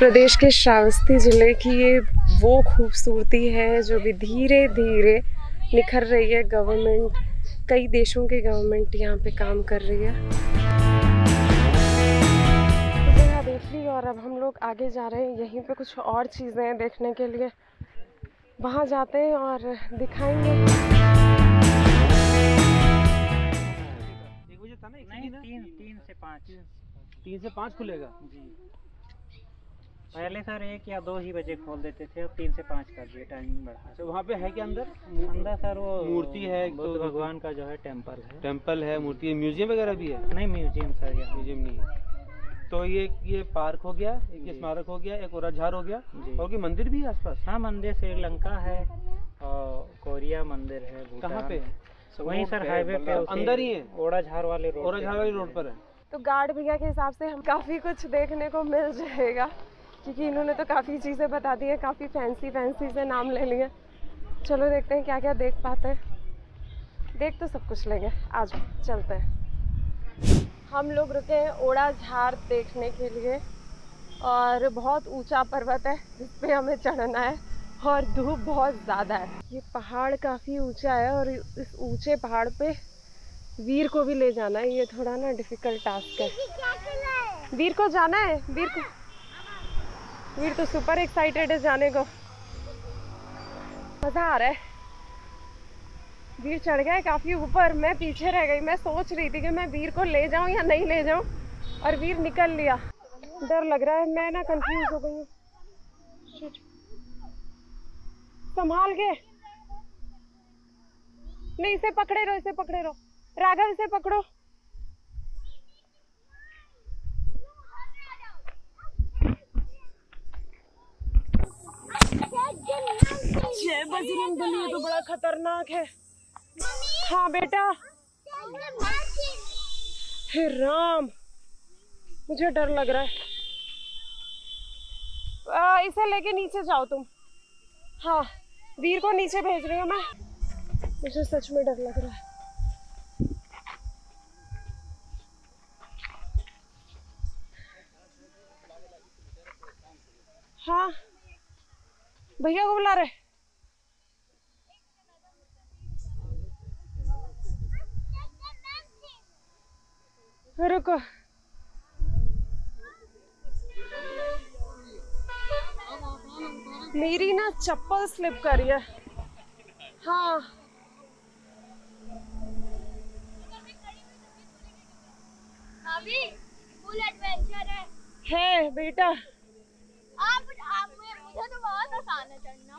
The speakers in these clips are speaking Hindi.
प्रदेश के श्रावस्ती ज़िले की ये वो खूबसूरती है जो भी धीरे धीरे निखर रही है। गवर्नमेंट, कई देशों के गवर्नमेंट यहाँ पे काम कर रही है। जगह देख ली और अब हम लोग आगे जा रहे हैं। यहीं पे कुछ और चीज़ें हैं देखने के लिए, वहाँ जाते हैं और दिखाएंगे। नहीं, 3 से 5 खुलेगा जी। पहले सर 1 या 2 ही बजे खोल देते थे, अब 3 से 5 कर दिए, टाइमिंग बढ़ा। अच्छा, वहाँ पे है क्या अंदर? अंदर सर वो मूर्ति है, बुद्ध भगवान का जो है टेम्पल है, मूर्ति है, म्यूजियम वगैरह भी है? नहीं, म्यूजियम सर यहाँ म्यूजियम नहीं है। तो ये पार्क हो गया, एक ये स्मारक हो गया, एक ओराझार हो गया और की मंदिर भी है आसपास? हाँ, मंदिर श्रीलंका है और कोरिया मंदिर है। कहाँ पे? वहीं सर हाईवे पे अंदर ही है, ओराझार वाले रोड पर है। तो गार्ड भैया के हिसाब से हम काफ़ी कुछ देखने को मिल जाएगा, क्योंकि इन्होंने तो काफ़ी चीज़ें बता दी हैं, काफ़ी फैंसी से नाम ले लिए। चलो देखते हैं क्या क्या देख पाते हैं। देख तो सब कुछ लेंगे, आज चलते हैं। हम लोग रुके हैं ओराझार देखने के लिए और बहुत ऊंचा पर्वत है जिस पे हमें चढ़ना है और धूप बहुत ज़्यादा है। ये पहाड़ काफ़ी ऊंचा है और इस ऊंचे पहाड़ पे वीर को भी ले जाना है। ये थोड़ा ना डिफ़िकल्ट टास्क है। वीर को जाना है, वीर तो सुपर एक्साइटेड है जाने को, मज़ा आ रहा है। वीर चढ़ गया है काफ़ी ऊपर, मैं पीछे रह गई। मैं सोच रही थी कि मैं वीर को ले जाऊं या नहीं ले जाऊं, और वीर निकल लिया। डर लग रहा है, मैं ना कंफ्यूज हो गई हूँ। संभाल के, नहीं इसे पकड़े रहो, राघव इसे पकड़ो। जय बजरंगबली, ये तो बड़ा खतरनाक है। हाँ बेटा। हे राम, मुझे डर लग रहा है। इसे लेके नीचे जाओ तुम। हाँ, वीर को नीचे भेज रही हूँ मैं। मुझे सच में डर लग रहा है। हाँ, भैया को बुला रहे। रुको, मेरी ना चप्पल स्लिप कर रही है। हाँ, अभी फुल एडवेंचर है बेटा। मुझे तो बहुत आसान है चढ़ना।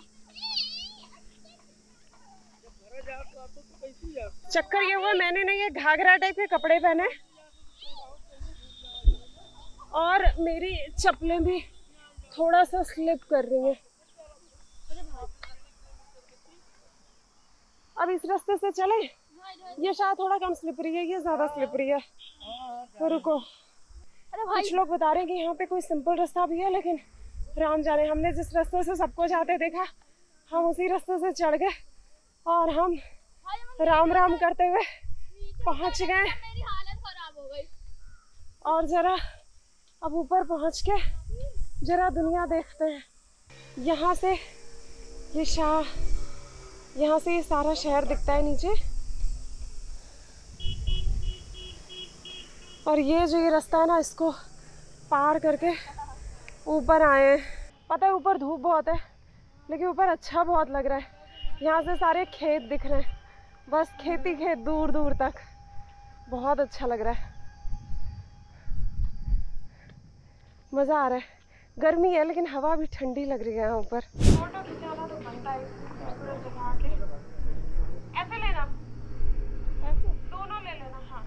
चक्कर ये हुआ, मैंने ना ये घाघरा टाइप के कपड़े पहने और मेरी चप्पलें भी थोड़ा सा स्लिप कर रही हैं। अब इस रास्ते से चले, ये शायद थोड़ा कम स्लिपरी है, ये ज्यादा स्लिपरी है। रुको, कुछ लोग बता रहे हैं कि यहाँ पे कोई सिंपल रास्ता भी है, लेकिन राम जाने, हमने जिस रास्ते से सबको जाते देखा, हम उसी रास्ते से चढ़ गए और हम राम राम करते हुए पहुँच गए। मेरी हालत खराब हो गई। और जरा अब ऊपर पहुँच के जरा दुनिया देखते हैं। यहाँ से ये सारा शहर दिखता है नीचे, और ये रास्ता है ना, इसको पार करके ऊपर आए हैं। पता है ऊपर धूप बहुत है, लेकिन ऊपर अच्छा बहुत लग रहा है। यहाँ से सारे खेत दिख रहे हैं, बस खेती खेत दूर दूर तक, बहुत अच्छा लग रहा है, मज़ा आ रहा है। गर्मी है लेकिन हवा भी ठंडी लग रही है यहाँ ऊपर। फोटो खिंचाना तो बनता है खूबसूरत जगह के। ऐसे लेना, ऐसे दोनों ले लेना। हाँ,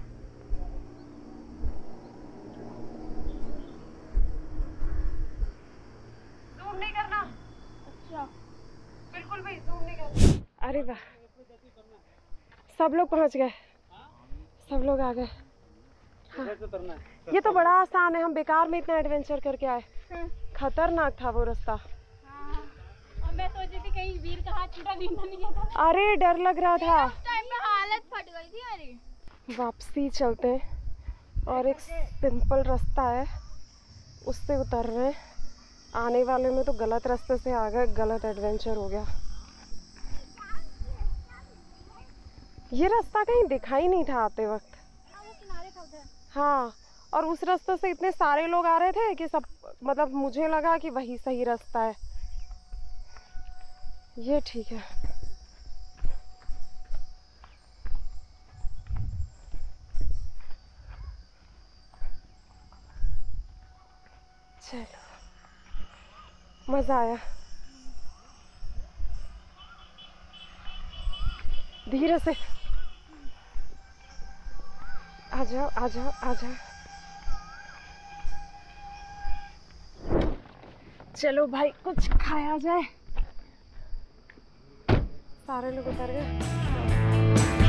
जूम नहीं करना। अच्छा, बिल्कुल भी जूम नहीं करना। अरे वाह, सब लोग पहुँच गए, सब लोग आ गए। हाँ, ये तो बड़ा आसान है, हम बेकार में इतना एडवेंचर करके आए। खतरनाक था वो रास्ता। और मैं सोच रही थी कहीं वीर का हाथ छूटा नहीं था। अरे डर लग रहा था। उस टाइम पे हालत फट गई थी मेरी। वापसी चलते हैं और एक सिंपल रास्ता है, उससे उतर रहे हैं। आने वाले में तो गलत रास्ते से आ गए, गलत एडवेंचर हो गया। ये रास्ता कहीं दिखाई नहीं था आते वक्त। वो किनारे था उधर। हाँ, और उस रास्ते से इतने सारे लोग आ रहे थे कि सब, मतलब मुझे लगा कि वही सही रास्ता है। ये ठीक है। चलो, मजा आया। धीरे से आ जाओ, आ जाओ, आ जाओ। चलो भाई, कुछ खाया जाए। सारे लोग उतर गए।